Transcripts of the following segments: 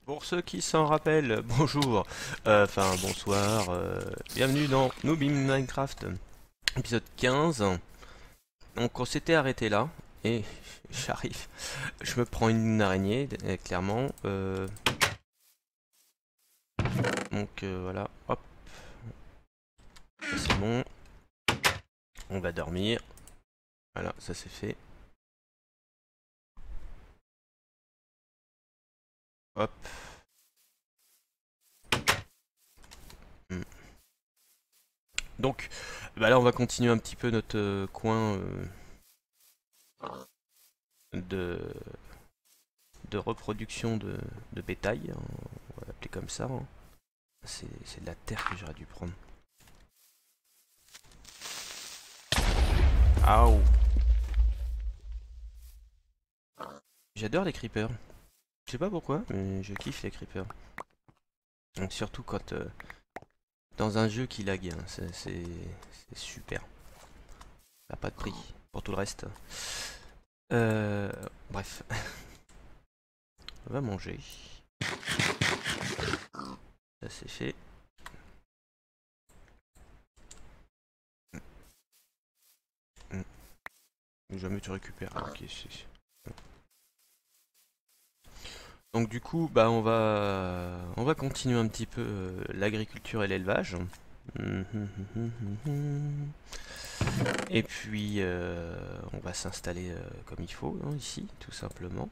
Pour ceux qui s'en rappellent, bonjour, enfin bonsoir, bienvenue dans Noob in Minecraft, épisode 15. Donc on s'était arrêté là, et j'arrive, je me prends une araignée, clairement. Donc voilà, hop, ça c'est bon, on va dormir, voilà, ça c'est fait. Hop. Hmm. Donc, bah là on va continuer un petit peu notre coin de, de reproduction de bétail, hein, on va l'appeler comme ça, hein. C'est de la terre que j'aurais dû prendre. Aouh. J'adore les creepers. Je sais pas pourquoi, mais je kiffe les creepers. Donc surtout quand dans un jeu qui lag, hein, c'est super. Ça n'a pas de prix pour tout le reste. Bref, on va manger. Ça c'est fait. Jamais tu récupères. Ok, donc du coup, bah on va continuer un petit peu l'agriculture et l'élevage. Et puis on va s'installer comme il faut, hein, ici, tout simplement.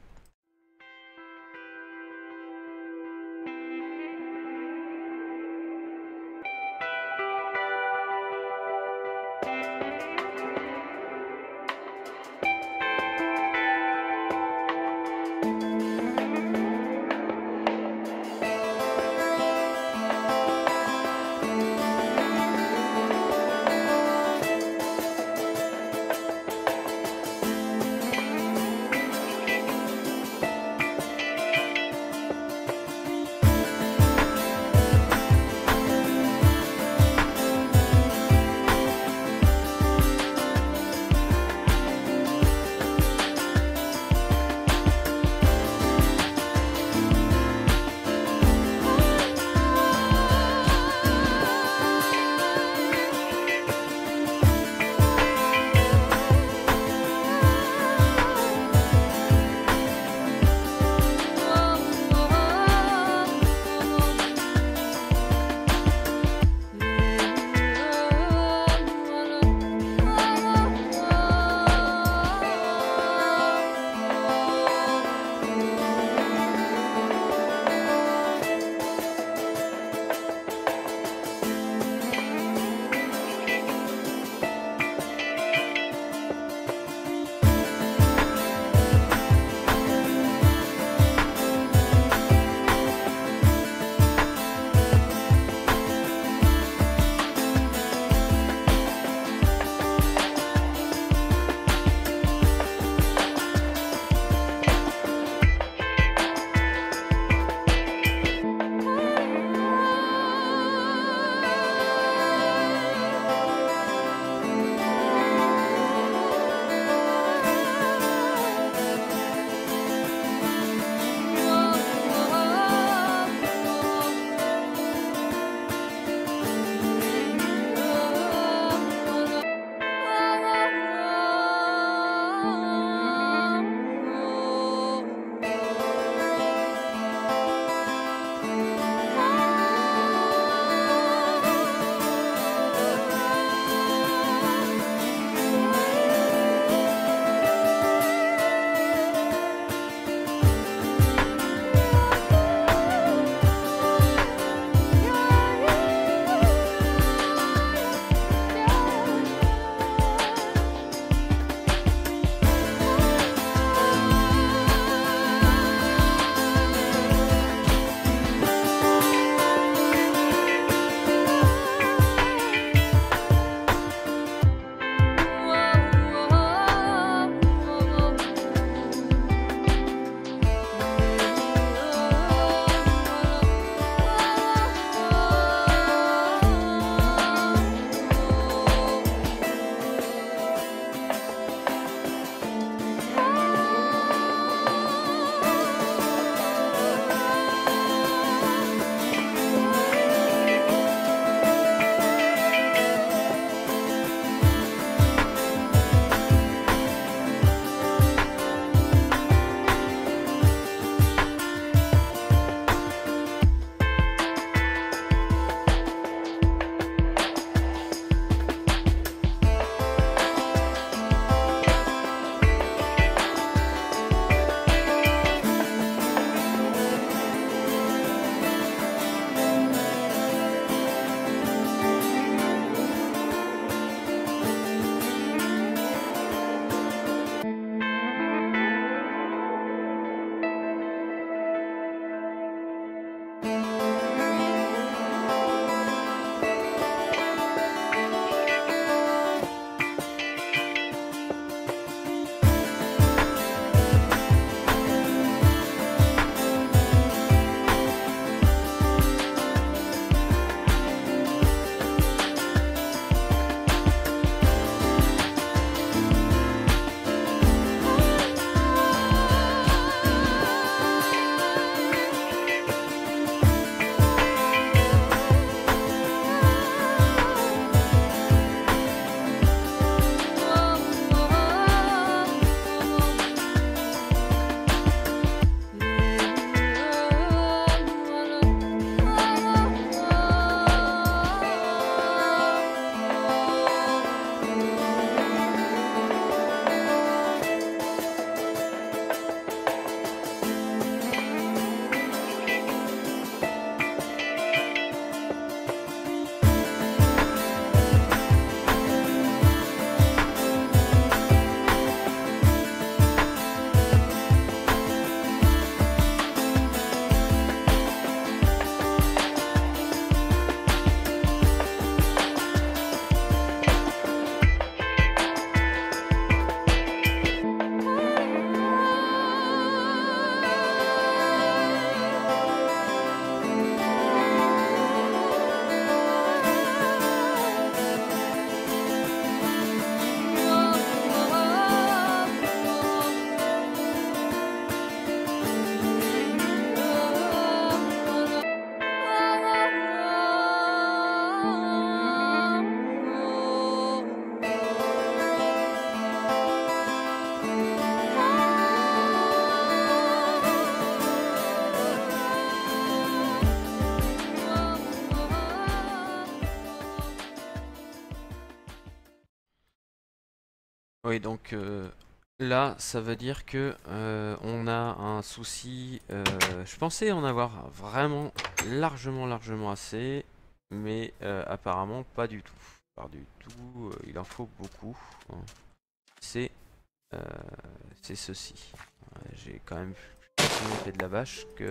Oui, donc là, ça veut dire que on a un souci. Je pensais en avoir vraiment largement assez, mais apparemment pas du tout. Pas du tout, il en faut beaucoup, hein. C'est euh, c'est ceci. Ouais, j'ai quand même plus facilement fait de la vache que.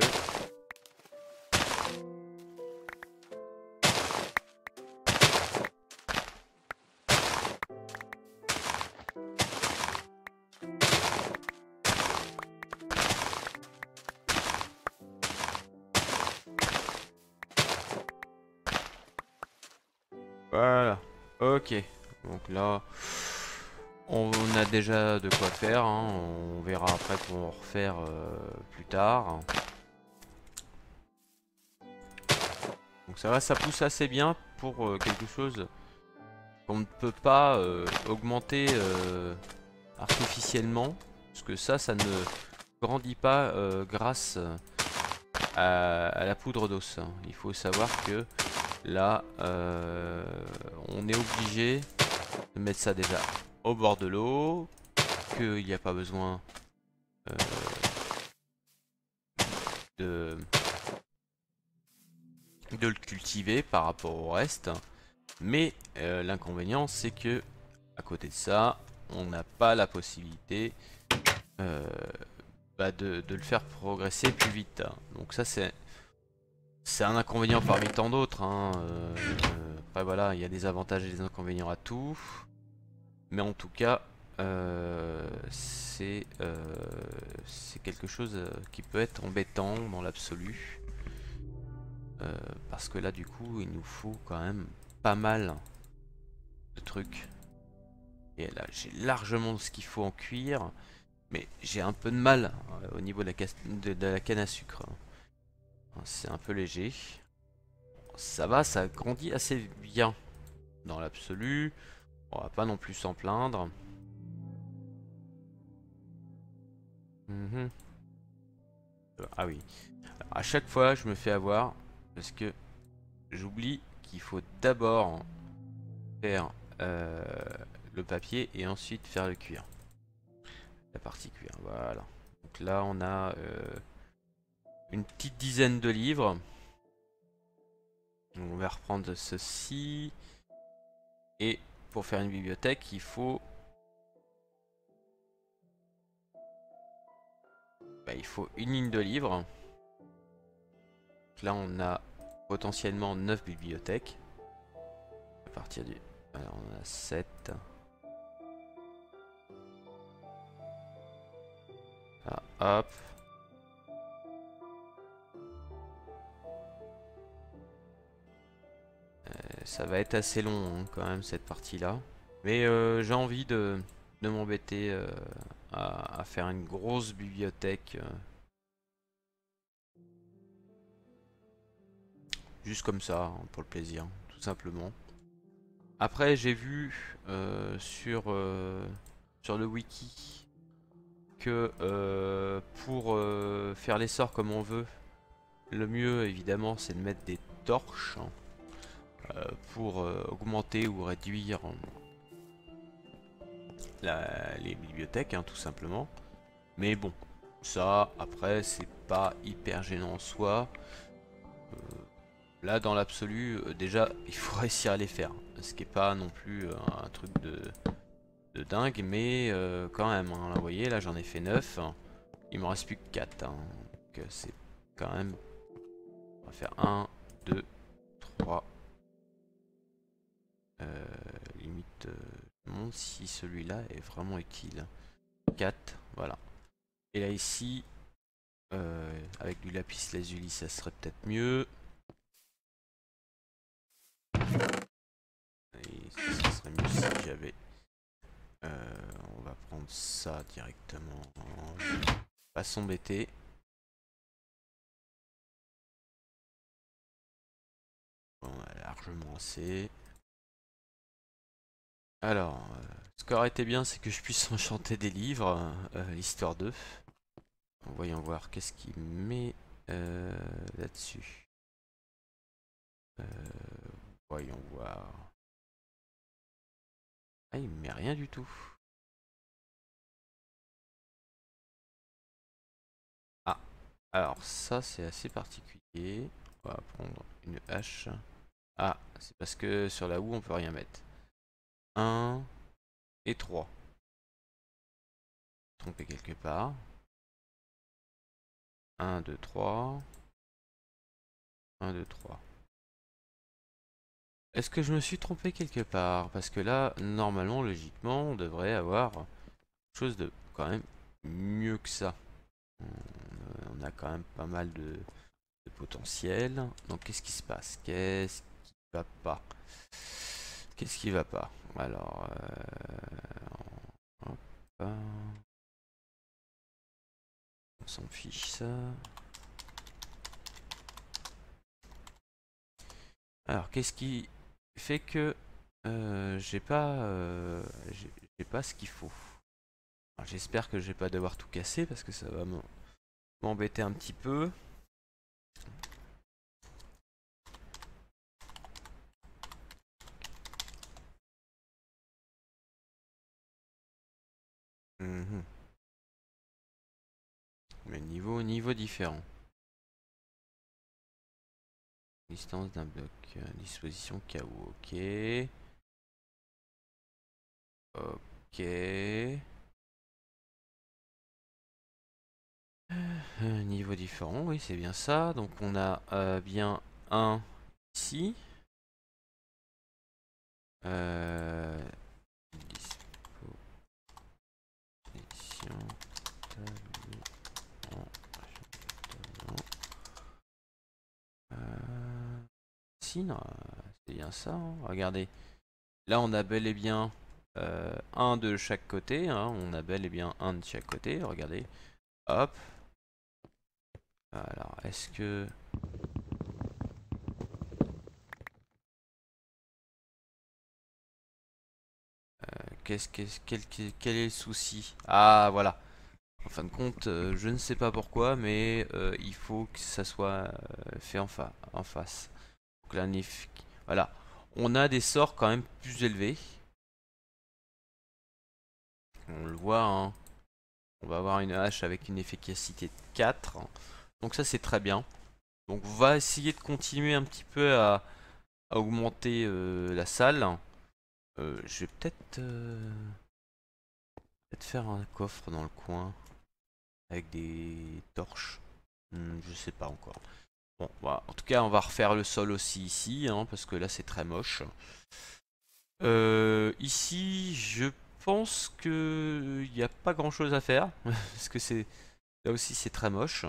Voilà. Ok. Donc là, on a déjà de quoi faire, hein. On verra après pour en refaire plus tard. Donc ça va, ça pousse assez bien pour quelque chose qu'on ne peut pas augmenter artificiellement. Parce que ça ne grandit pas grâce à la poudre d'os, hein. Il faut savoir que là, on est obligé de mettre ça déjà au bord de l'eau, qu'il n'y a pas besoin euh, de, de le cultiver par rapport au reste. Mais l'inconvénient, c'est que à côté de ça, on n'a pas la possibilité euh, de le faire progresser plus vite, hein. Donc ça, c'est un inconvénient parmi tant d'autres, hein. Après voilà, il y a des avantages et des inconvénients à tout. Mais en tout cas, c'est quelque chose qui peut être embêtant dans l'absolu. Parce que là, du coup, il nous faut quand même pas mal de trucs. Et là, j'ai largement ce qu'il faut en cuir. Mais j'ai un peu de mal au niveau de la canne à sucre. C'est un peu léger. Ça va, ça grandit assez bien dans l'absolu. On va pas non plus s'en plaindre. Mhm. Ah oui. Alors, à chaque fois, je me fais avoir parce que j'oublie qu'il faut d'abord faire euh, le papier et ensuite faire le cuir. La partie cuir, voilà. Donc là, on a une petite dizaine de livres. Donc, on va reprendre ceci. Et pour faire une bibliothèque, il faut une ligne de livres. Donc là, on a potentiellement 9 bibliothèques. À partir du... Alors, on a 7. Ah, hop. Ça va être assez long, hein, quand même, cette partie-là. Mais j'ai envie de m'embêter à faire une grosse bibliothèque. Juste comme ça, hein, pour le plaisir, tout simplement. Après, j'ai vu sur le wiki que pour faire les sorts comme on veut, le mieux évidemment c'est de mettre des torches, hein, pour augmenter ou réduire les bibliothèques, hein, tout simplement. Mais bon, ça après c'est pas hyper gênant en soi. Là dans l'absolu, déjà il faut réussir à les faire, ce qui est pas non plus un truc de dingue, mais quand même, hein, là vous voyez, là j'en ai fait 9, hein. Il me reste plus que 4, hein. Donc c'est quand même... On va faire un, 2, 3. Limite, je me demande si celui-là est vraiment utile. 4, voilà. Et là ici, avec du lapis lazuli, ça serait peut-être mieux. Et ça serait mieux si j'avais... on va prendre ça directement. Pas s'embêter. Bon, on a largement assez. Alors, ce qui aurait été bien, c'est que je puisse enchanter des livres, histoire de. Voyons voir qu'est-ce qu'il met là-dessus. Euh, Voyons voir. Ah, il me met rien du tout. Alors ça c'est assez particulier. On va prendre une hache. Ah, c'est parce que sur la houe on peut rien mettre. 1 et 3. Trompé quelque part. 1, 2, 3. 1, 2, 3. Est-ce que je me suis trompé quelque part? Parce que là, normalement, logiquement, on devrait avoir quelque chose de quand même mieux que ça. On a quand même pas mal de potentiel. Donc qu'est-ce qui se passe? Qu'est-ce qui va pas? Qu'est-ce qui va pas? Alors, hop, on s'en fiche ça. Alors, qu'est-ce qui fait que j'ai pas ce qu'il faut? J'espère que je vais pas devoir tout casser parce que ça va m'embêter un petit peu. Mhm. Mais niveau différent. Distance d'un bloc. Disposition KO. Ok. Ok. Niveau différent, oui, c'est bien ça. Donc on a bien un ici. Disposition. Si, non, c'est bien ça, hein. Regardez. Là, on a bel et bien un de chaque côté, hein. On a bel et bien un de chaque côté. Regardez. Hop. Alors, est-ce que... quel est le souci? Ah, voilà. En fin de compte, je ne sais pas pourquoi, mais il faut que ça soit fait en face. Donc là, voilà. On a des sorts quand même plus élevés. On le voit, hein. On va avoir une hache avec une efficacité de 4. Donc ça, c'est très bien. Donc on va essayer de continuer un petit peu à augmenter la salle. Je vais peut-être faire un coffre dans le coin avec des torches. Je sais pas encore. Bon, voilà. En tout cas, on va refaire le sol aussi ici, hein, parce que là c'est très moche. Ici, je pense que il n'y a pas grand-chose à faire, parce que c'est là aussi c'est très moche.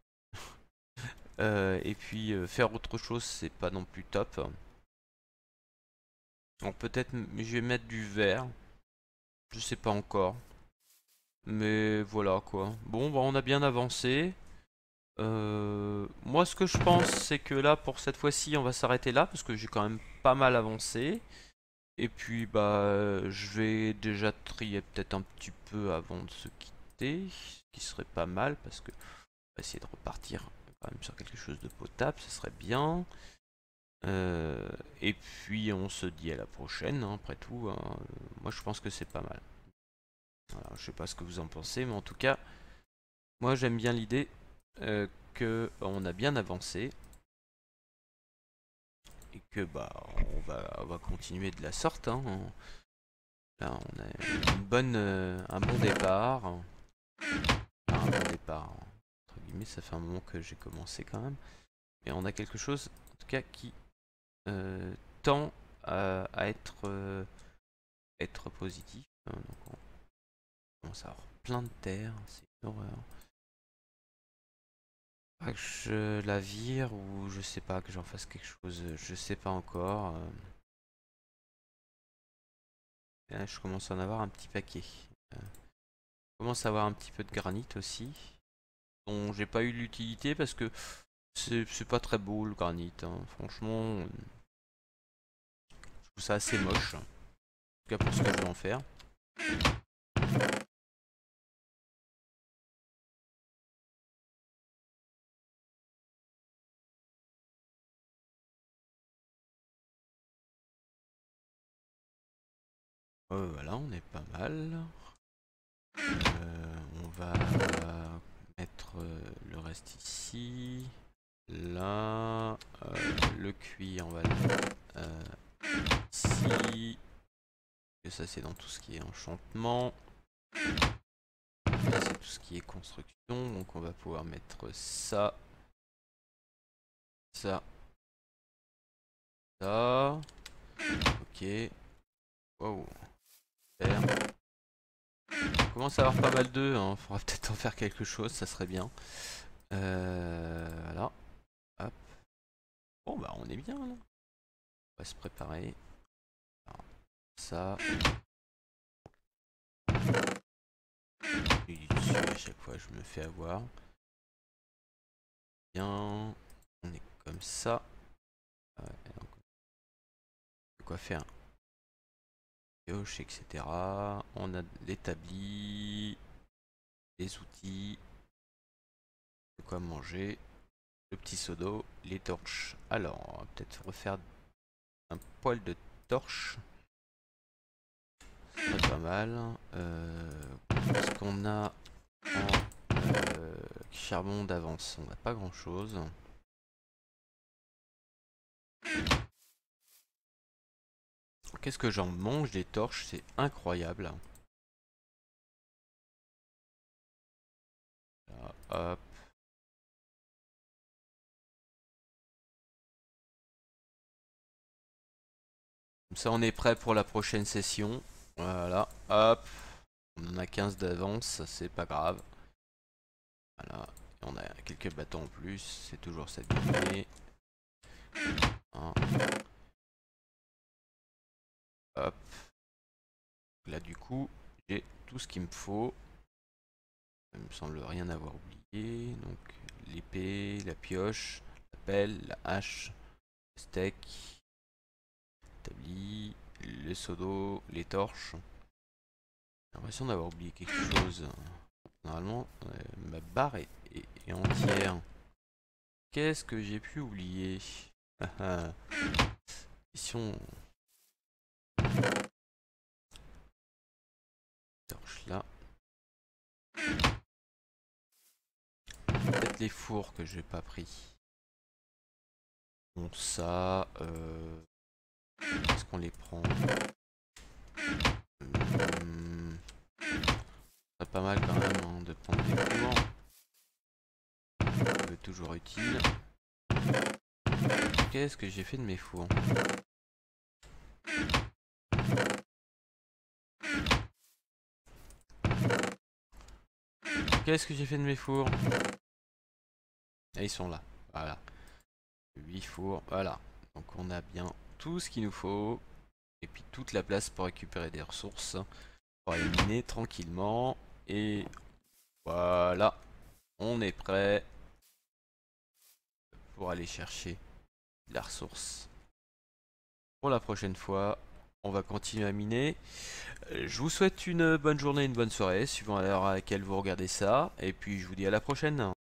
Et puis faire autre chose, c'est pas non plus top. Donc peut-être je vais mettre du vert. Je sais pas encore. Mais voilà quoi. Bon, bah, on a bien avancé. Moi, ce que je pense, c'est que là, pour cette fois-ci, on va s'arrêter là parce que j'ai quand même pas mal avancé. Et puis, bah, je vais déjà trier peut-être un petit peu avant de se quitter, ce qui serait pas mal parce que on va essayer de repartir quand même sur quelque chose de potable, ce serait bien. Et puis, on se dit à la prochaine, hein, après tout, hein. Moi, je pense que c'est pas mal. Voilà, je sais pas ce que vous en pensez, mais en tout cas, moi, j'aime bien l'idée que on a bien avancé et que bah on va continuer de la sorte, hein. Là on a un bon départ. Enfin, un bon départ, hein. Entre guillemets, ça fait un moment que j'ai commencé quand même. Mais on a quelque chose en tout cas qui euh, tend à être positif. Donc on commence à avoir plein de terre, c'est une horreur. Faudrait que je la vire ou je sais pas, que j'en fasse quelque chose, je sais pas encore. Et là, je commence à en avoir un petit paquet. Je commence à avoir un petit peu de granit aussi, dont j'ai pas eu l'utilité parce que c'est pas très beau le granit, hein. Franchement, je trouve ça assez moche. En tout cas pour ce que je vais en faire. Voilà, on est pas mal. On va mettre mettre le reste ici. Là, le cuir, on va le mettre ici. Et ça, c'est dans tout ce qui est enchantement. Là, c'est tout ce qui est construction. Donc, on va pouvoir mettre ça. Ça. Ça. Ok. Wow. Super. On commence à avoir pas mal d'œufs. Hein. Faudra peut-être en faire quelque chose, ça serait bien. Voilà. Hop. Bon, bah, on est bien là. On va se préparer. Alors, ça. Dessus, à chaque fois, je me fais avoir. Bien. On est comme ça. Ouais, donc, de quoi faire pioche, etc. On a l'établi, les outils, de quoi manger, le petit seau d'eau, les torches. Alors, on va peut-être refaire un poil de torche. Ce serait pas mal. Ce qu'on a en charbon d'avance, on n'a pas grand chose. Qu'est-ce que j'en mange des torches, c'est incroyable. Là, hop. Comme ça on est prêt pour la prochaine session. Voilà, hop. On en a 15 d'avance, c'est pas grave. Voilà, et on a quelques bâtons en plus, c'est toujours cette idée. Hein. Hop. Là du coup, j'ai tout ce qu'il me faut. Il me semble rien avoir oublié. Donc l'épée, la pioche, la pelle, la hache, le steak, l'établi, le seau d'eau, les torches. J'ai l'impression d'avoir oublié quelque chose. Normalement, ma barre est entière. Qu'est-ce que j'ai pu oublier? Mission. Torche là. Peut-être les fours que j'ai pas pris. Bon, ça. Est-ce qu'on les prend? C'est pas mal quand même hein, de prendre des fours. C'est toujours utile. Qu'est-ce que j'ai fait de mes fours? Qu'est-ce que j'ai fait de mes fours? Et ils sont là. Voilà. 8 fours. Voilà. Donc on a bien tout ce qu'il nous faut. Et puis toute la place pour récupérer des ressources. Pour aller miner tranquillement. Et voilà. On est prêt pour aller chercher la ressource. Pour la prochaine fois, on va continuer à miner. Je vous souhaite une bonne journée, une bonne soirée, suivant à l'heure à laquelle vous regardez ça. Et puis je vous dis à la prochaine.